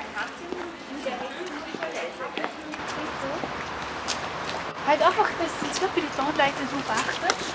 Halt einfach, dass die zwei Pelotonleute drauf achtest.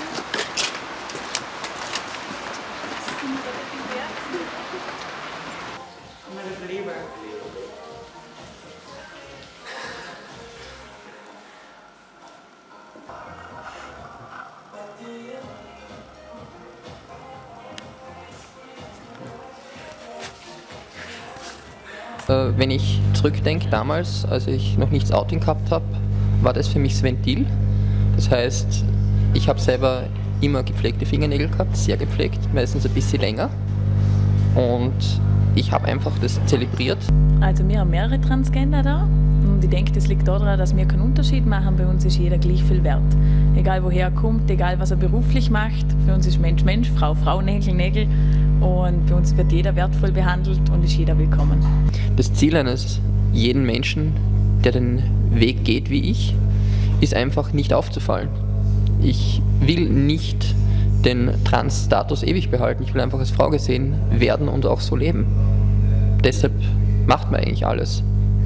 Wenn ich zurückdenke, damals, als ich noch nichts Outing gehabt habe, war das für mich das Ventil. Das heißt, ich habe selber immer gepflegte Fingernägel gehabt, sehr gepflegt, meistens ein bisschen länger. Und ich habe einfach das zelebriert. Also wir haben mehrere Transgender da und ich denke, das liegt daran, dass wir keinen Unterschied machen. Bei uns ist jeder gleich viel wert. Egal woher er kommt, egal was er beruflich macht. Für uns ist Mensch Mensch, Frau Frau, Nägel Nägel. Und bei uns wird jeder wertvoll behandelt und ist jeder willkommen. Das Ziel eines jeden Menschen, der den Weg geht wie ich, ist einfach nicht aufzufallen. Ich will nicht den Trans-Status ewig behalten. Ich will einfach als Frau gesehen werden und auch so leben. Deshalb macht man eigentlich alles.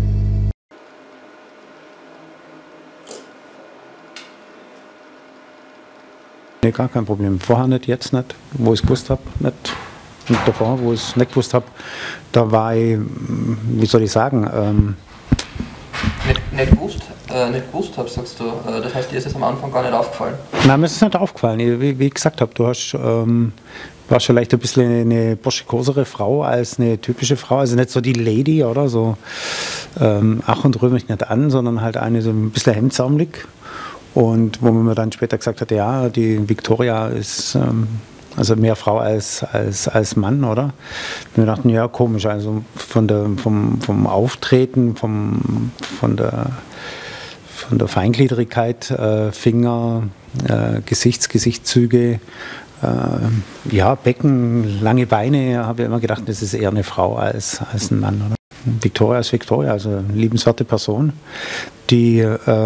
Nee, gar kein Problem. Vorher nicht, jetzt nicht. Wo ich es gewusst habe, nicht. Und davor, wo ich es nicht gewusst habe, da war ich, wie soll ich sagen, Nicht gewusst habe, sagst du. Das heißt, dir ist es am Anfang gar nicht aufgefallen? Nein, mir ist es nicht aufgefallen. Wie ich gesagt habe, du hast, warst vielleicht ein bisschen eine burschikosere Frau als eine typische Frau. Also nicht so die Lady, oder so. Ach und rühr mich nicht an, sondern halt eine so ein bisschen hemdsärmelig. Und wo man mir dann später gesagt hat, ja, die Victoria ist also mehr Frau als Mann, oder? Und wir dachten, ja, komisch, also vom Auftreten, von der Feingliedrigkeit, Finger, Gesichtszüge, ja, Becken, lange Beine, habe ich immer gedacht, das ist eher eine Frau als ein Mann, oder? Victoria ist Victoria, also eine liebenswerte Person, die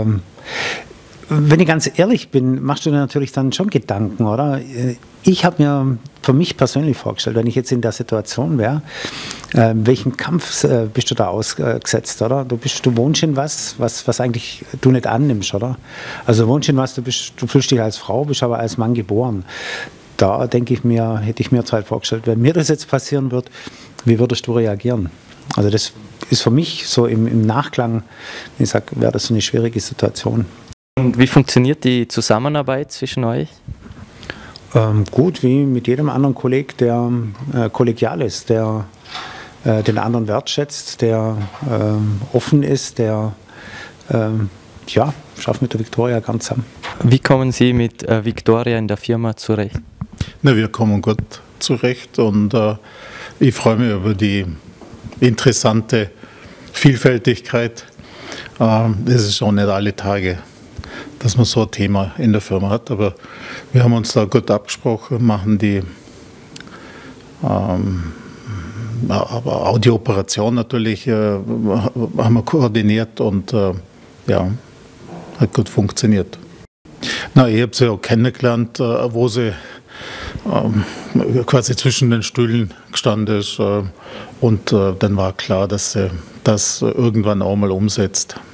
wenn ich ganz ehrlich bin, machst du dir natürlich dann schon Gedanken, oder? Ich habe mir für mich persönlich vorgestellt, wenn ich jetzt in der Situation wäre, welchen Kampf bist du da ausgesetzt, oder? Du wohnst in was eigentlich du nicht annimmst, oder? Also du wohnst in was, du fühlst dich als Frau, bist aber als Mann geboren. Da denke ich mir, hätte ich mir halt vorgestellt, wenn mir das jetzt passieren wird, wie würdest du reagieren? Also das ist für mich so im Nachklang, ich sage, wäre das so eine schwierige Situation. Und wie funktioniert die Zusammenarbeit zwischen euch? Gut, wie mit jedem anderen Kollegen, der kollegial ist, der den anderen wertschätzt, der offen ist, der ja, schafft mit der Victoria ganz zusammen. Wie kommen Sie mit Victoria in der Firma zurecht? Na, wir kommen gut zurecht und ich freue mich über die interessante Vielfältigkeit. Es ist auch nicht alle Tage, dass man so ein Thema in der Firma hat, aber wir haben uns da gut abgesprochen, machen die aber auch die Operation natürlich haben wir koordiniert und ja, hat gut funktioniert. Na, ich habe sie auch kennengelernt, wo sie quasi zwischen den Stühlen gestanden ist und dann war klar, dass sie das irgendwann auch mal umsetzt.